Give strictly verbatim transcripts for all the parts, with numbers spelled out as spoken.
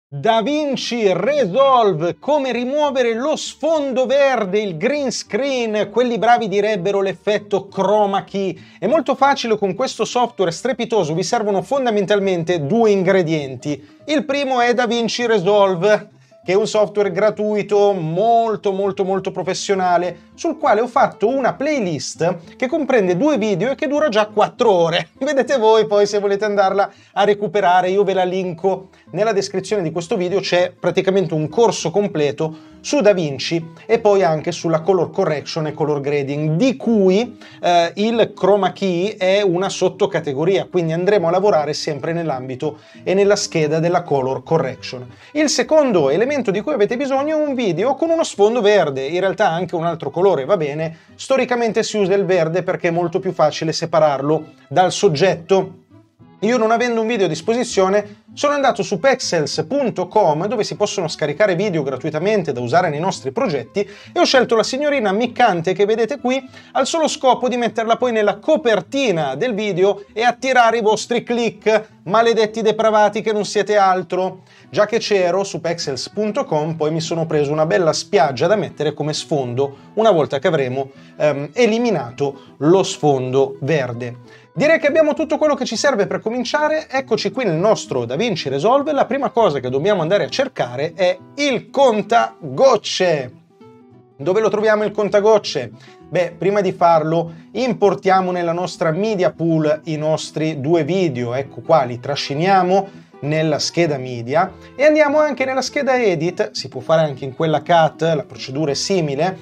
DaVinci Resolve, come rimuovere lo sfondo verde, il green screen, quelli bravi direbbero l'effetto chroma key. È molto facile con questo software strepitoso, vi servono fondamentalmente due ingredienti. Il primo è DaVinci Resolve, che è un software gratuito molto molto molto professionale, sul quale ho fatto una playlist che comprende due video e che dura già quattro ore. Vedete voi poi se volete andarla a recuperare, io ve la linko nella descrizione di questo video. C'è praticamente un corso completo su DaVinci e poi anche sulla color correction e color grading, di cui eh, il chroma key è una sottocategoria, quindi andremo a lavorare sempre nell'ambito e nella scheda della color correction. Il secondo elemento di cui avete bisogno è un video con uno sfondo verde, in realtà anche un altro colore va bene. Storicamente si usa il verde perché è molto più facile separarlo dal soggetto. Io, non avendo un video a disposizione, sono andato su pexels punto com, dove si possono scaricare video gratuitamente da usare nei nostri progetti, e ho scelto la signorina ammiccante che vedete qui, al solo scopo di metterla poi nella copertina del video e attirare i vostri click, maledetti depravati che non siete altro. Già che c'ero su pexels punto com, poi mi sono preso una bella spiaggia da mettere come sfondo una volta che avremo ehm, eliminato lo sfondo verde. Direi che abbiamo tutto quello che ci serve per cominciare. Eccoci qui nel nostro DaVinci Resolve. La prima cosa che dobbiamo andare a cercare è il contagocce. Dove lo troviamo il contagocce? Beh, prima di farlo importiamo nella nostra media pool i nostri due video. Ecco qua, li trasciniamo nella scheda media e andiamo anche nella scheda edit. Si può fare anche in quella cut, la procedura è simile.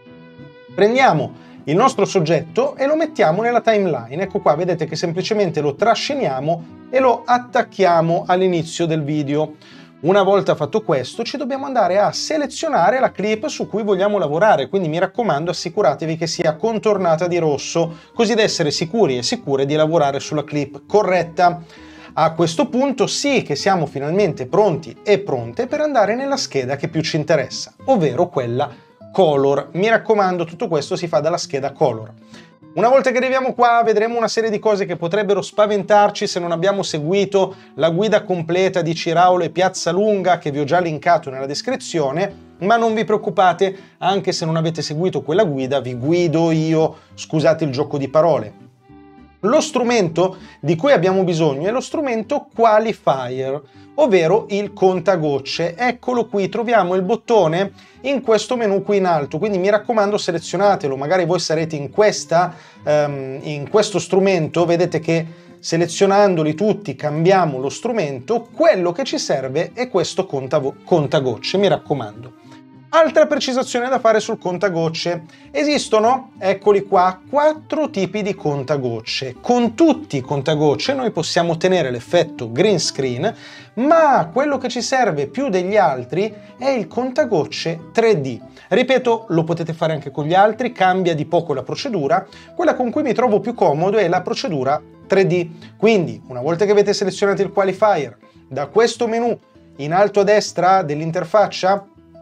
Prendiamo il nostro soggetto e lo mettiamo nella timeline. Ecco qua, vedete che semplicemente lo trasciniamo e lo attacchiamo all'inizio del video. Una volta fatto questo, ci dobbiamo andare a selezionare la clip su cui vogliamo lavorare, quindi mi raccomando, assicuratevi che sia contornata di rosso, così da essere sicuri e sicure di lavorare sulla clip corretta. A questo punto sì che siamo finalmente pronti e pronte per andare nella scheda che più ci interessa, ovvero quella color. Mi raccomando, tutto questo si fa dalla scheda color. Una volta che arriviamo qua vedremo una serie di cose che potrebbero spaventarci se non abbiamo seguito la guida completa di Ciraulo e Piazzalunga, che vi ho già linkato nella descrizione, ma non vi preoccupate, anche se non avete seguito quella guida vi guido io, scusate il gioco di parole. Lo strumento di cui abbiamo bisogno è lo strumento Qualifier, ovvero il contagocce. Eccolo qui, troviamo il bottone in questo menu qui in alto, quindi mi raccomando selezionatelo. Magari voi sarete in, questa, um, in questo strumento, vedete che selezionandoli tutti cambiamo lo strumento. Quello che ci serve è questo contagocce, mi raccomando. Altra precisazione da fare sul contagocce. Esistono, eccoli qua, quattro tipi di contagocce. Con tutti i contagocce noi possiamo ottenere l'effetto green screen, ma quello che ci serve più degli altri è il contagocce tre D. Ripeto, lo potete fare anche con gli altri, cambia di poco la procedura. Quella con cui mi trovo più comodo è la procedura tre D. Quindi, una volta che avete selezionato il qualifier, da questo menu in alto a destra dell'interfaccia,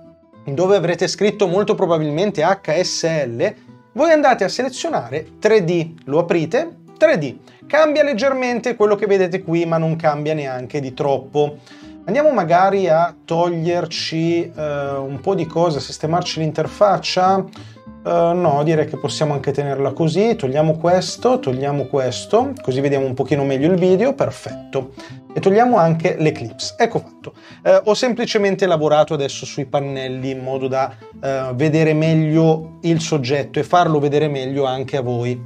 dove avrete scritto molto probabilmente H S L, voi andate a selezionare tre D, lo aprite, tre D. Cambia leggermente quello che vedete qui, ma non cambia neanche di troppo. Andiamo magari a toglierci uh, un po' di cose, a sistemarci l'interfaccia. Uh, no, direi che possiamo anche tenerla così. Togliamo questo, togliamo questo, così vediamo un pochino meglio il video, perfetto. E togliamo anche le clips. Ecco fatto. Uh, ho semplicemente lavorato adesso sui pannelli in modo da uh, vedere meglio il soggetto e farlo vedere meglio anche a voi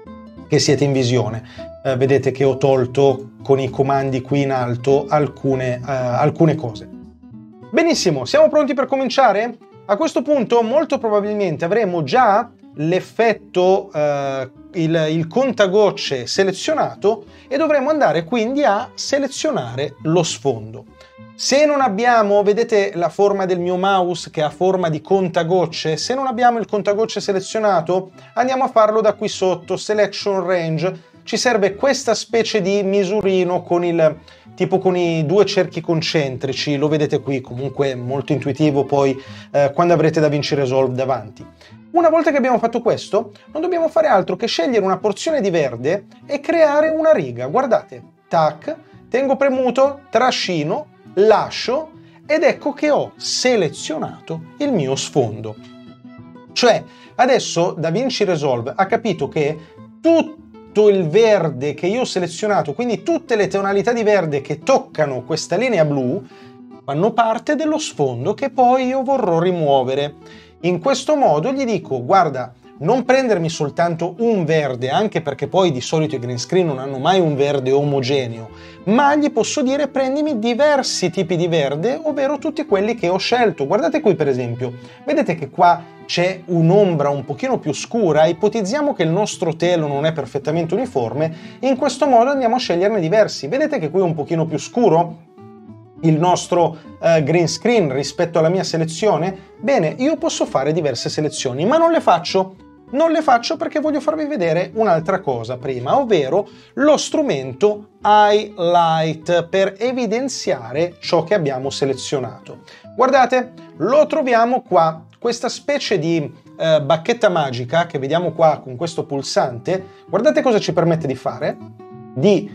che siete in visione. Uh, vedete che ho tolto con i comandi qui in alto alcune, uh, alcune cose. Benissimo, siamo pronti per cominciare? A questo punto molto probabilmente avremo già l'effetto, eh, il, il contagocce selezionato e dovremo andare quindi a selezionare lo sfondo. Se non abbiamo, vedete la forma del mio mouse che ha forma di contagocce, se non abbiamo il contagocce selezionato andiamo a farlo da qui sotto, Selection Range. Ci serve questa specie di misurino con il tipo con i due cerchi concentrici, lo vedete qui, comunque molto intuitivo poi eh, quando avrete DaVinci Resolve davanti. Una volta che abbiamo fatto questo, non dobbiamo fare altro che scegliere una porzione di verde e creare una riga. Guardate, tac, tengo premuto, trascino, lascio ed ecco che ho selezionato il mio sfondo. Cioè, adesso DaVinci Resolve ha capito che tutto il verde che io ho selezionato, quindi tutte le tonalità di verde che toccano questa linea blu, fanno parte dello sfondo che poi io vorrò rimuovere. In questo modo gli dico, guarda, non prendermi soltanto un verde, anche perché poi di solito i green screen non hanno mai un verde omogeneo, ma gli posso dire prendimi diversi tipi di verde, ovvero tutti quelli che ho scelto. Guardate qui per esempio, vedete che qua c'è un'ombra un pochino più scura, ipotizziamo che il nostro telo non è perfettamente uniforme, in questo modo andiamo a sceglierne diversi. Vedete che qui è un pochino più scuro il nostro uh, green screen rispetto alla mia selezione? Bene, io posso fare diverse selezioni, ma non le faccio. Non le faccio perché voglio farvi vedere un'altra cosa prima, ovvero lo strumento Highlight per evidenziare ciò che abbiamo selezionato. Guardate, lo troviamo qua, questa specie di eh, bacchetta magica che vediamo qua con questo pulsante. Guardate cosa ci permette di fare? Di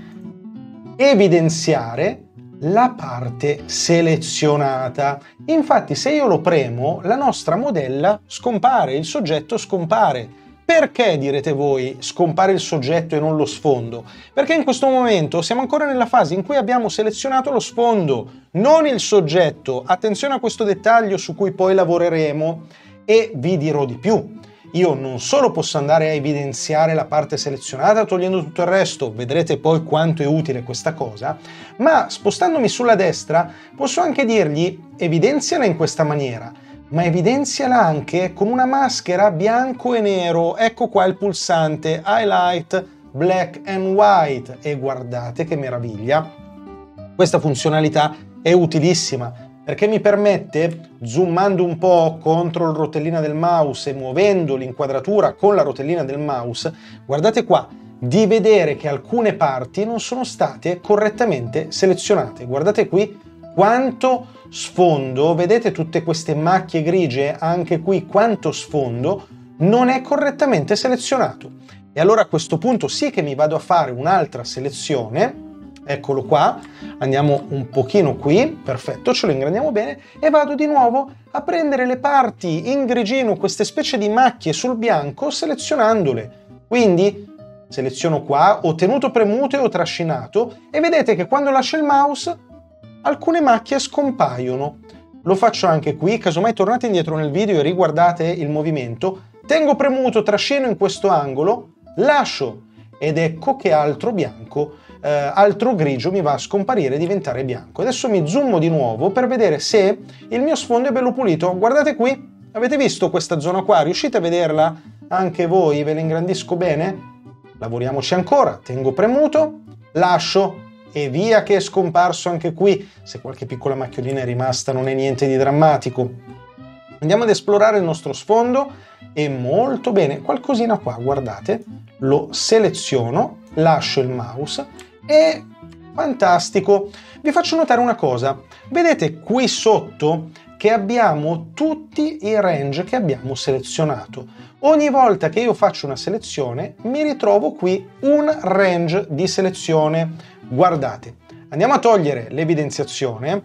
evidenziare la parte selezionata. Infatti, se io lo premo, la nostra modella scompare, il soggetto scompare. Perché, direte voi, scompare il soggetto e non lo sfondo? Perché in questo momento siamo ancora nella fase in cui abbiamo selezionato lo sfondo, non il soggetto. Attenzione a questo dettaglio su cui poi lavoreremo e vi dirò di più. Io non solo posso andare a evidenziare la parte selezionata togliendo tutto il resto, vedrete poi quanto è utile questa cosa, ma spostandomi sulla destra posso anche dirgli evidenziala in questa maniera, ma evidenziala anche con una maschera bianco e nero. Ecco qua il pulsante Highlight Black and White e guardate che meraviglia, questa funzionalità è utilissima perché mi permette, zoomando un po' contro il rotellina del mouse e muovendo l'inquadratura con la rotellina del mouse, guardate qua, di vedere che alcune parti non sono state correttamente selezionate. Guardate qui quanto sfondo, vedete tutte queste macchie grigie, anche qui quanto sfondo non è correttamente selezionato. E allora a questo punto sì che mi vado a fare un'altra selezione. Eccolo qua, andiamo un pochino qui, perfetto, ce lo ingrandiamo bene e vado di nuovo a prendere le parti in grigino, queste specie di macchie sul bianco, selezionandole. Quindi seleziono qua, ho tenuto premuto e ho trascinato e vedete che quando lascio il mouse alcune macchie scompaiono. Lo faccio anche qui, casomai tornate indietro nel video e riguardate il movimento, tengo premuto, trascino in questo angolo, lascio ed ecco che altro bianco Eh, altro grigio mi va a scomparire e diventare bianco. Adesso mi zoomo di nuovo per vedere se il mio sfondo è bello pulito. Guardate qui, avete visto questa zona qua? Riuscite a vederla anche voi? Ve la ingrandisco bene? Lavoriamoci ancora, tengo premuto, lascio e via che è scomparso anche qui. Se qualche piccola macchiolina è rimasta non è niente di drammatico. Andiamo ad esplorare il nostro sfondo e molto bene, qualcosina qua, guardate, lo seleziono, lascio il mouse e fantastico. Vi faccio notare una cosa, vedete qui sotto che abbiamo tutti i range che abbiamo selezionato. Ogni volta che io faccio una selezione mi ritrovo qui un range di selezione. Guardate, andiamo a togliere l'evidenziazione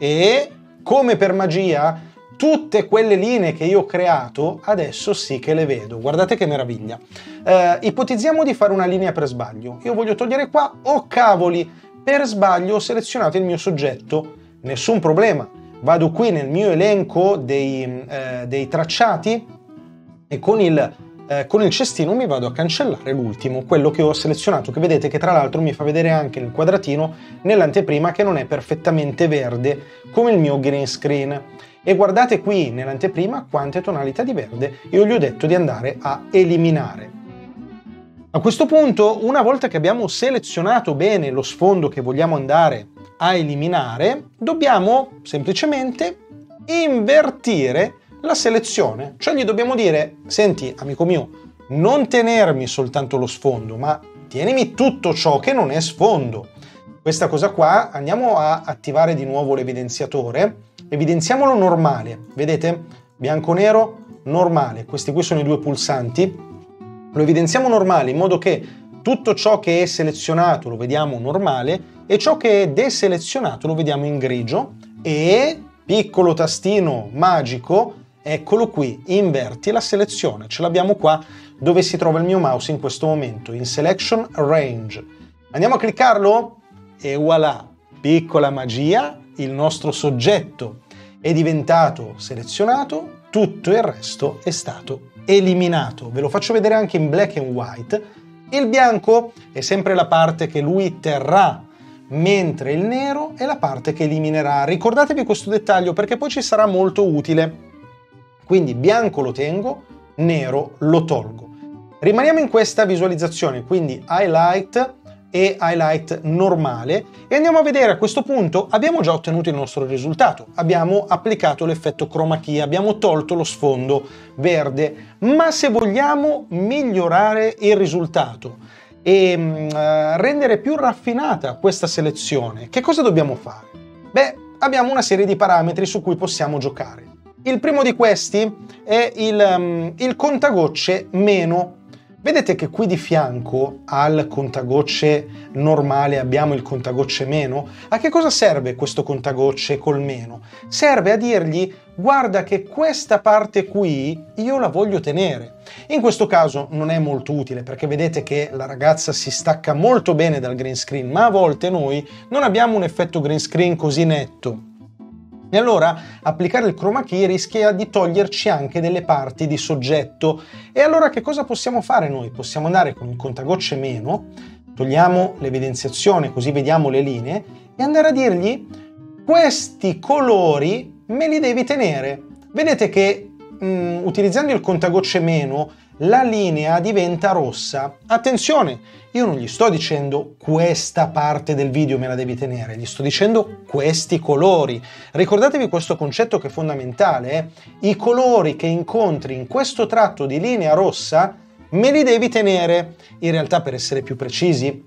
e come per magia tutte quelle linee che io ho creato adesso sì che le vedo. Guardate che meraviglia. Eh, ipotizziamo di fare una linea per sbaglio. Io voglio togliere qua, oh cavoli, per sbaglio ho selezionato il mio soggetto. Nessun problema. Vado qui nel mio elenco dei, eh, dei tracciati e con il, eh, con il cestino mi vado a cancellare l'ultimo, quello che ho selezionato, che vedete che tra l'altro mi fa vedere anche il quadratino nell'anteprima che non è perfettamente verde come il mio green screen. E guardate qui nell'anteprima quante tonalità di verde io gli ho detto di andare a eliminare. A questo punto, una volta che abbiamo selezionato bene lo sfondo che vogliamo andare a eliminare, dobbiamo semplicemente invertire la selezione. Cioè gli dobbiamo dire, senti amico mio, non tenermi soltanto lo sfondo, ma tienimi tutto ciò che non è sfondo. Questa cosa qua, andiamo a attivare di nuovo l'evidenziatore. Evidenziamolo normale, vedete? Bianco-nero, normale. Questi qui sono i due pulsanti. Lo evidenziamo normale in modo che tutto ciò che è selezionato lo vediamo normale e ciò che è deselezionato lo vediamo in grigio e piccolo tastino magico, eccolo qui, inverti la selezione, ce l'abbiamo qua dove si trova il mio mouse in questo momento, in Selection Range. Andiamo a cliccarlo e voilà, piccola magia, il nostro soggetto è diventato selezionato, tutto il resto è stato eliminato. Ve lo faccio vedere anche in black and white. Il bianco è sempre la parte che lui terrà, mentre il nero è la parte che eliminerà. Ricordatevi questo dettaglio perché poi ci sarà molto utile. Quindi bianco lo tengo, nero lo tolgo. Rimaniamo in questa visualizzazione, quindi highlight e highlight normale, e andiamo a vedere. A questo punto abbiamo già ottenuto il nostro risultato, abbiamo applicato l'effetto chroma key, abbiamo tolto lo sfondo verde, ma se vogliamo migliorare il risultato e uh, rendere più raffinata questa selezione, che cosa dobbiamo fare? Beh, abbiamo una serie di parametri su cui possiamo giocare. Il primo di questi è il, um, il contagocce meno. Vedete che qui di fianco al contagocce normale abbiamo il contagocce meno? A che cosa serve questo contagocce col meno? Serve a dirgli: guarda che questa parte qui io la voglio tenere. In questo caso non è molto utile perché vedete che la ragazza si stacca molto bene dal green screen, ma a volte noi non abbiamo un effetto green screen così netto. E allora applicare il chroma key rischia di toglierci anche delle parti di soggetto. E allora che cosa possiamo fare noi? Possiamo andare con il contagocce meno, togliamo l'evidenziazione così vediamo le linee, e andare a dirgli: questi colori me li devi tenere. Vedete che mh, utilizzando il contagocce meno la linea diventa rossa. Attenzione, io non gli sto dicendo questa parte del video me la devi tenere, gli sto dicendo questi colori. Ricordatevi questo concetto che è fondamentale, eh? I colori che incontri in questo tratto di linea rossa me li devi tenere. In realtà, per essere più precisi,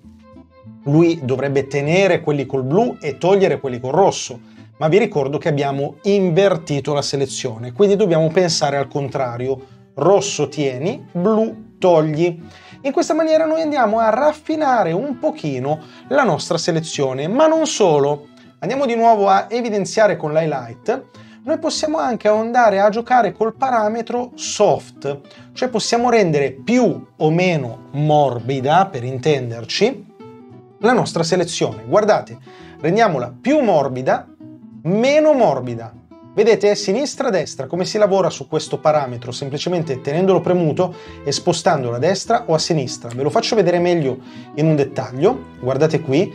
lui dovrebbe tenere quelli col blu e togliere quelli col rosso, ma vi ricordo che abbiamo invertito la selezione, quindi dobbiamo pensare al contrario. Rosso tieni, blu togli. In questa maniera noi andiamo a raffinare un pochino la nostra selezione, ma non solo. Andiamo di nuovo a evidenziare con l'highlight. Noi possiamo anche andare a giocare col parametro soft, cioè possiamo rendere più o meno morbida, per intenderci, la nostra selezione. Guardate, rendiamola più morbida, meno morbida. Vedete, sinistra-destra, come si lavora su questo parametro? Semplicemente tenendolo premuto e spostandolo a destra o a sinistra. Ve lo faccio vedere meglio in un dettaglio. Guardate qui.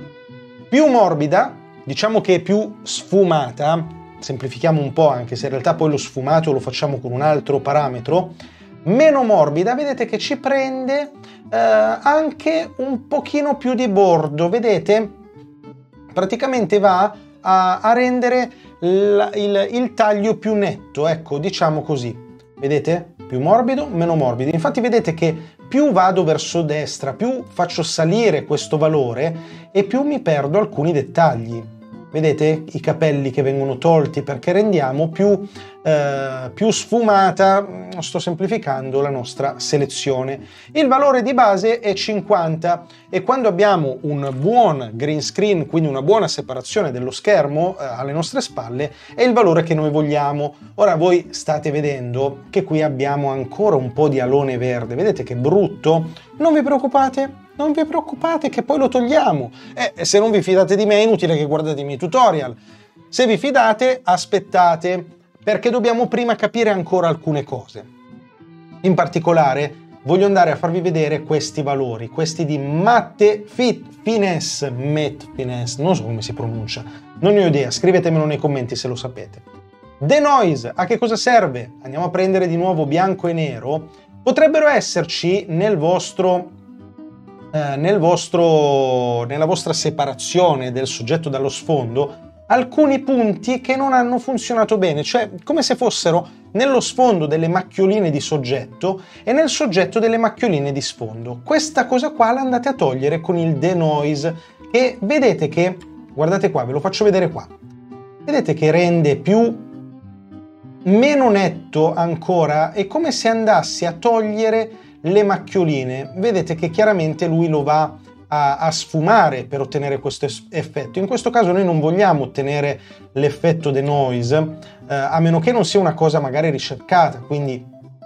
Più morbida, diciamo che è più sfumata, semplifichiamo un po' anche se in realtà poi lo sfumato lo facciamo con un altro parametro. Meno morbida, vedete che ci prende eh, anche un pochino più di bordo. Vedete? Praticamente va a, a rendere Il, il, il taglio più netto, ecco, diciamo così. Vedete? Più morbido, meno morbido. Infatti vedete che più vado verso destra, più faccio salire questo valore e più mi perdo alcuni dettagli. Vedete i capelli che vengono tolti perché rendiamo più, eh, più sfumata, sto semplificando, la nostra selezione. Il valore di base è cinquanta e quando abbiamo un buon green screen, quindi una buona separazione dello schermo eh, alle nostre spalle, è il valore che noi vogliamo. Ora voi state vedendo che qui abbiamo ancora un po' di alone verde, vedete che brutto? Non vi preoccupate? Non vi preoccupate che poi lo togliamo. E se non vi fidate di me è inutile che guardate i miei tutorial. Se vi fidate, aspettate, perché dobbiamo prima capire ancora alcune cose. In particolare voglio andare a farvi vedere questi valori, questi di matte fit, finesse, matte finesse, non so come si pronuncia, non ne ho idea, scrivetemelo nei commenti se lo sapete. Denoise, a che cosa serve? Andiamo a prendere di nuovo bianco e nero. Potrebbero esserci nel vostro Eh, nel vostro, nella vostra separazione del soggetto dallo sfondo alcuni punti che non hanno funzionato bene, cioè come se fossero nello sfondo delle macchioline di soggetto e nel soggetto delle macchioline di sfondo. Questa cosa qua la andate a togliere con il denoise, che vedete che, guardate qua, ve lo faccio vedere qua, vedete che rende più meno netto ancora, è come se andassi a togliere le macchioline. Vedete che chiaramente lui lo va a, a sfumare per ottenere questo effetto. In questo caso noi non vogliamo ottenere l'effetto denoise, eh, a meno che non sia una cosa magari ricercata, quindi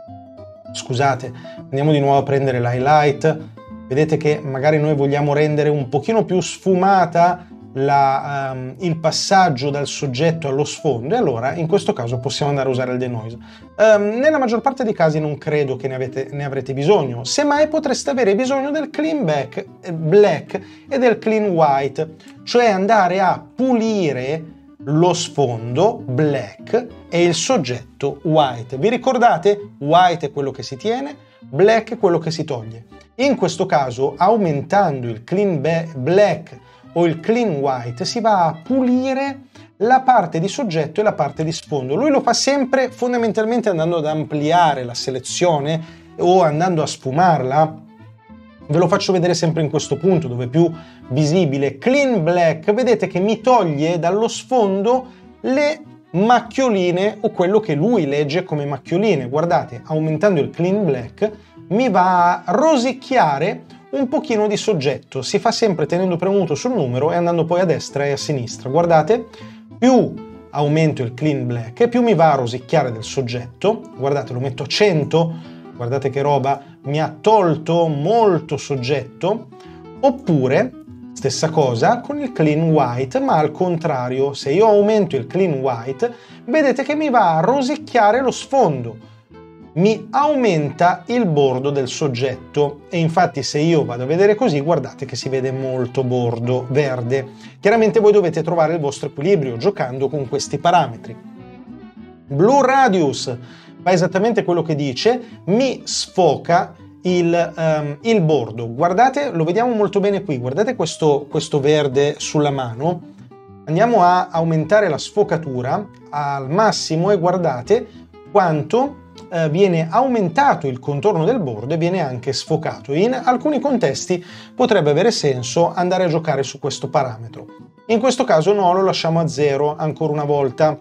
scusate, andiamo di nuovo a prendere l'highlight, vedete che magari noi vogliamo rendere un pochino più sfumata La, um, il passaggio dal soggetto allo sfondo, e allora in questo caso possiamo andare a usare il denoise. Um, nella maggior parte dei casi non credo che ne, avete, ne avrete bisogno, semmai potreste avere bisogno del clean back, eh, black e del clean white, cioè andare a pulire lo sfondo black e il soggetto white. Vi ricordate? White è quello che si tiene, black è quello che si toglie. In questo caso, aumentando il clean black o il clean white, si va a pulire la parte di soggetto e la parte di sfondo. Lui lo fa sempre fondamentalmente andando ad ampliare la selezione o andando a sfumarla. Ve lo faccio vedere sempre in questo punto dove è più visibile. Clean black, vedete che mi toglie dallo sfondo le macchioline o quello che lui legge come macchioline. Guardate, aumentando il clean black mi va a rosicchiare un pochino di soggetto. Si fa sempre tenendo premuto sul numero e andando poi a destra e a sinistra. Guardate, più aumento il clean black e più mi va a rosicchiare del soggetto. Guardate, lo metto a cento, guardate che roba, mi ha tolto molto soggetto. Oppure stessa cosa con il clean white, ma al contrario, se io aumento il clean white vedete che mi va a rosicchiare lo sfondo, mi aumenta il bordo del soggetto, e infatti se io vado a vedere così guardate che si vede molto bordo verde. Chiaramente voi dovete trovare il vostro equilibrio giocando con questi parametri. Blue radius fa esattamente quello che dice, mi sfoca il, um, il bordo. Guardate, lo vediamo molto bene qui, guardate questo, questo verde sulla mano. Andiamo a aumentare la sfocatura al massimo e guardate quanto eh, viene aumentato il contorno del bordo e viene anche sfocato. In alcuni contesti potrebbe avere senso andare a giocare su questo parametro. In questo caso no, lo lasciamo a zero ancora una volta.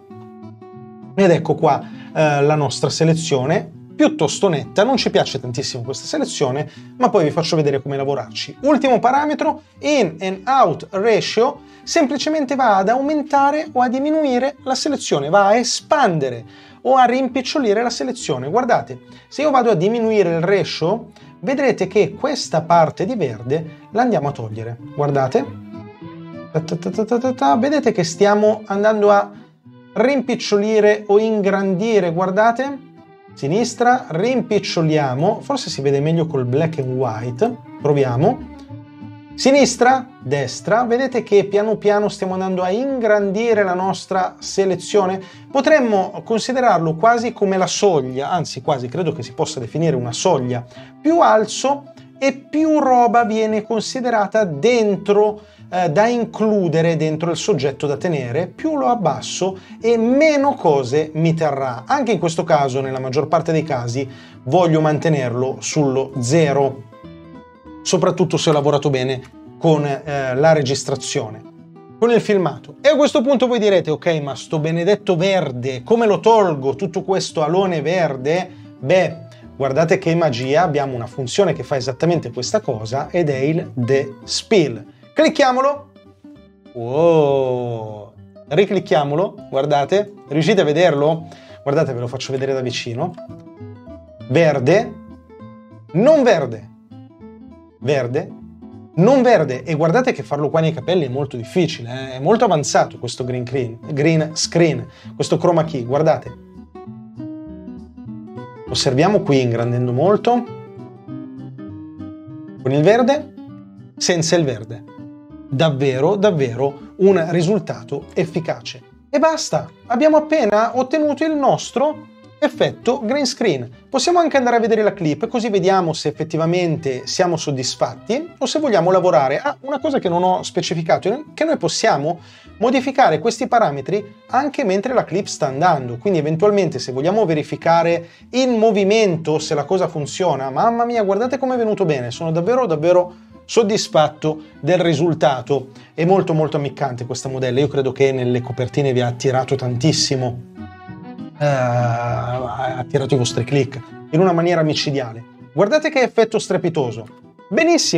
Ed ecco qua eh, la nostra selezione, piuttosto netta. Non ci piace tantissimo questa selezione, ma poi vi faccio vedere come lavorarci. Ultimo parametro, in and out ratio, semplicemente va ad aumentare o a diminuire la selezione, va a espandere o a rimpicciolire la selezione. Guardate, se io vado a diminuire il ratio, vedrete che questa parte di verde la andiamo a togliere. Guardate, ta ta ta ta ta ta. Vedete che stiamo andando a rimpicciolire o ingrandire. Guardate, sinistra, rimpiccioliamo, forse si vede meglio col black and white, proviamo. Sinistra, destra, vedete che piano piano stiamo andando a ingrandire la nostra selezione. Potremmo considerarlo quasi come la soglia, anzi quasi credo che si possa definire una soglia. Più alzo e più roba viene considerata dentro, eh, da includere dentro il soggetto da tenere, più lo abbasso e meno cose mi terrà. Anche in questo caso, nella maggior parte dei casi, voglio mantenerlo sullo zero. Soprattutto se ho lavorato bene con eh, la registrazione, con il filmato. E a questo punto voi direte, ok, ma sto benedetto verde, come lo tolgo tutto questo alone verde? Beh, guardate che magia, abbiamo una funzione che fa esattamente questa cosa ed è il despill. Clicchiamolo, wow, riclicchiamolo, guardate, riuscite a vederlo? Guardate, ve lo faccio vedere da vicino. Verde, non verde. Verde, non verde, e guardate che farlo qua nei capelli è molto difficile, eh? È molto avanzato questo green, clean, green screen, questo chroma key, guardate. Osserviamo qui ingrandendo molto, con il verde, senza il verde. Davvero, davvero un risultato efficace. E basta, abbiamo appena ottenuto il nostro effetto green screen. Possiamo anche andare a vedere la clip, così vediamo se effettivamente siamo soddisfatti o se vogliamo lavorare. Ah, una cosa che non ho specificato è che noi possiamo modificare questi parametri anche mentre la clip sta andando, quindi eventualmente se vogliamo verificare in movimento se la cosa funziona, mamma mia, guardate come è venuto bene, sono davvero davvero soddisfatto del risultato. È molto molto ammiccante questa modella, io credo che nelle copertine vi ha attirato tantissimo. Uh, ha attirato i vostri click in una maniera micidiale. Guardate che effetto strepitoso. Benissimo,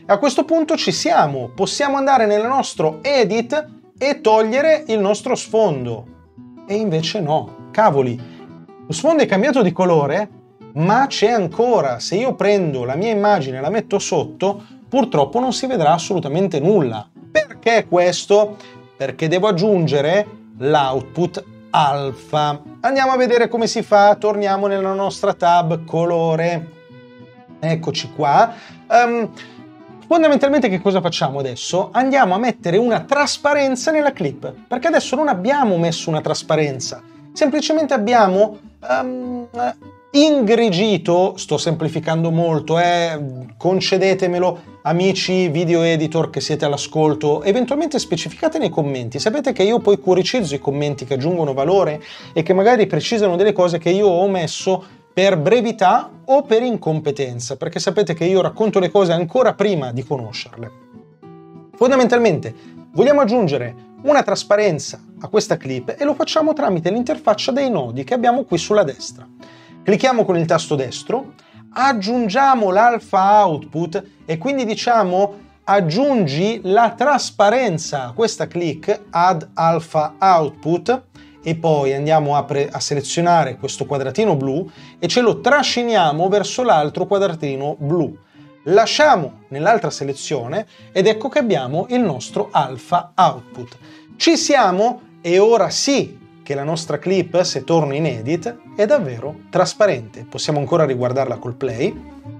A questo punto ci siamo, possiamo andare nel nostro edit e togliere il nostro sfondo. E invece no, cavoli, lo sfondo è cambiato di colore, ma c'è ancora. Se io prendo la mia immagine e la metto sotto, purtroppo non si vedrà assolutamente nulla. Perché questo? Perché devo aggiungere l'output alfa. Andiamo a vedere come si fa, torniamo nella nostra tab colore. Eccoci qua. Um, fondamentalmente che cosa facciamo adesso? Andiamo a mettere una trasparenza nella clip, perché adesso non abbiamo messo una trasparenza, semplicemente abbiamo um, ingrigito, sto semplificando molto, eh, concedetemelo amici video editor che siete all'ascolto, eventualmente specificate nei commenti. Sapete che io poi cuoricizzo i commenti che aggiungono valore e che magari precisano delle cose che io ho omesso per brevità o per incompetenza, perché sapete che io racconto le cose ancora prima di conoscerle. Fondamentalmente vogliamo aggiungere una trasparenza a questa clip e lo facciamo tramite l'interfaccia dei nodi che abbiamo qui sulla destra. Clicchiamo con il tasto destro, aggiungiamo l'alpha output e quindi diciamo aggiungi la trasparenza a questa click, add alpha output, e poi andiamo a, a selezionare questo quadratino blu e ce lo trasciniamo verso l'altro quadratino blu. Lasciamo nell'altra selezione ed ecco che abbiamo il nostro alpha output. Ci siamo e ora sì che la nostra clip, se torno in edit, è davvero trasparente. Possiamo ancora riguardarla col play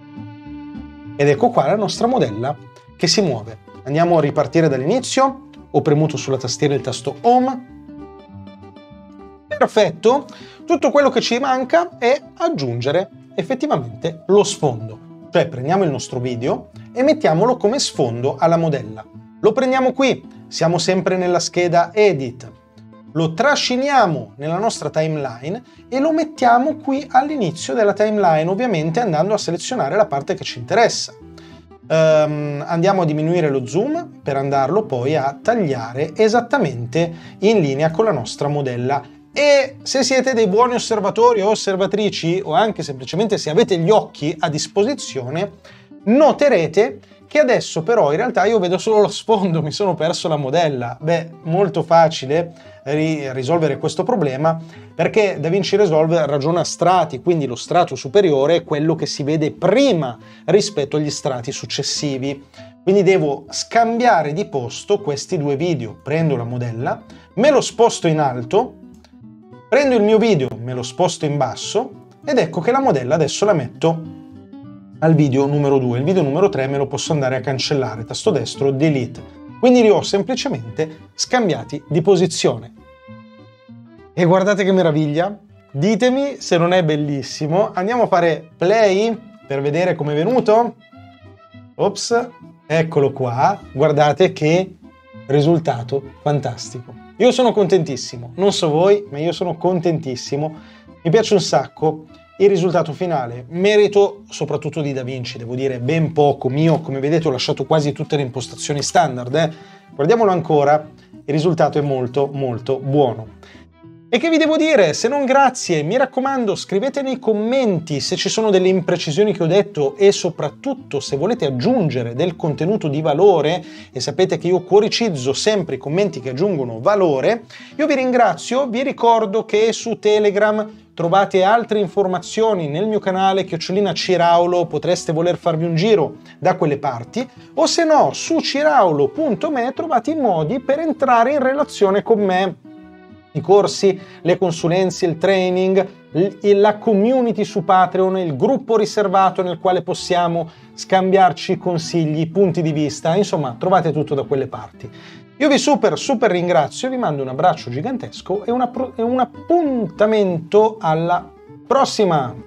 ed ecco qua la nostra modella che si muove. Andiamo a ripartire dall'inizio, ho premuto sulla tastiera il tasto home. Perfetto, tutto quello che ci manca è aggiungere effettivamente lo sfondo. Cioè prendiamo il nostro video e mettiamolo come sfondo alla modella. Lo prendiamo qui, siamo sempre nella scheda edit. Lo trasciniamo nella nostra timeline e lo mettiamo qui all'inizio della timeline, ovviamente andando a selezionare la parte che ci interessa. Um, andiamo a diminuire lo zoom per andarlo poi a tagliare esattamente in linea con la nostra modella. E se siete dei buoni osservatori o osservatrici, o anche semplicemente se avete gli occhi a disposizione, noterete che adesso però in realtà io vedo solo lo sfondo, mi sono perso la modella. Beh, molto facile ri- risolvere questo problema perché DaVinci Resolve ragiona a strati, quindi lo strato superiore è quello che si vede prima rispetto agli strati successivi. Quindi devo scambiare di posto questi due video. Prendo la modella, me lo sposto in alto, prendo il mio video, me lo sposto in basso ed ecco che la modella adesso la metto al video numero due. Il video numero tre me lo posso andare a cancellare, tasto destro, delete. Quindi li ho semplicemente scambiati di posizione. E guardate che meraviglia! Ditemi se non è bellissimo. Andiamo a fare play per vedere com'è venuto. Ops, eccolo qua. Guardate che risultato fantastico. Io sono contentissimo, non so voi, ma io sono contentissimo. Mi piace un sacco. Il risultato finale, merito soprattutto di DaVinci, devo dire ben poco mio, come vedete ho lasciato quasi tutte le impostazioni standard, eh. Guardiamolo ancora, il risultato è molto molto buono. E che vi devo dire, se non grazie, mi raccomando scrivete nei commenti se ci sono delle imprecisioni che ho detto e soprattutto se volete aggiungere del contenuto di valore, e sapete che io cuoricizzo sempre i commenti che aggiungono valore. Io vi ringrazio, vi ricordo che su Telegram trovate altre informazioni nel mio canale Chiocciolina Ciraulo, potreste voler farvi un giro da quelle parti, o se no su ciraulo punto me trovate i modi per entrare in relazione con me. I corsi, le consulenze, il training, la community su Patreon, il gruppo riservato nel quale possiamo scambiarci consigli, punti di vista, insomma trovate tutto da quelle parti. Io vi super super ringrazio, vi mando un abbraccio gigantesco e, una, e un appuntamento alla prossima!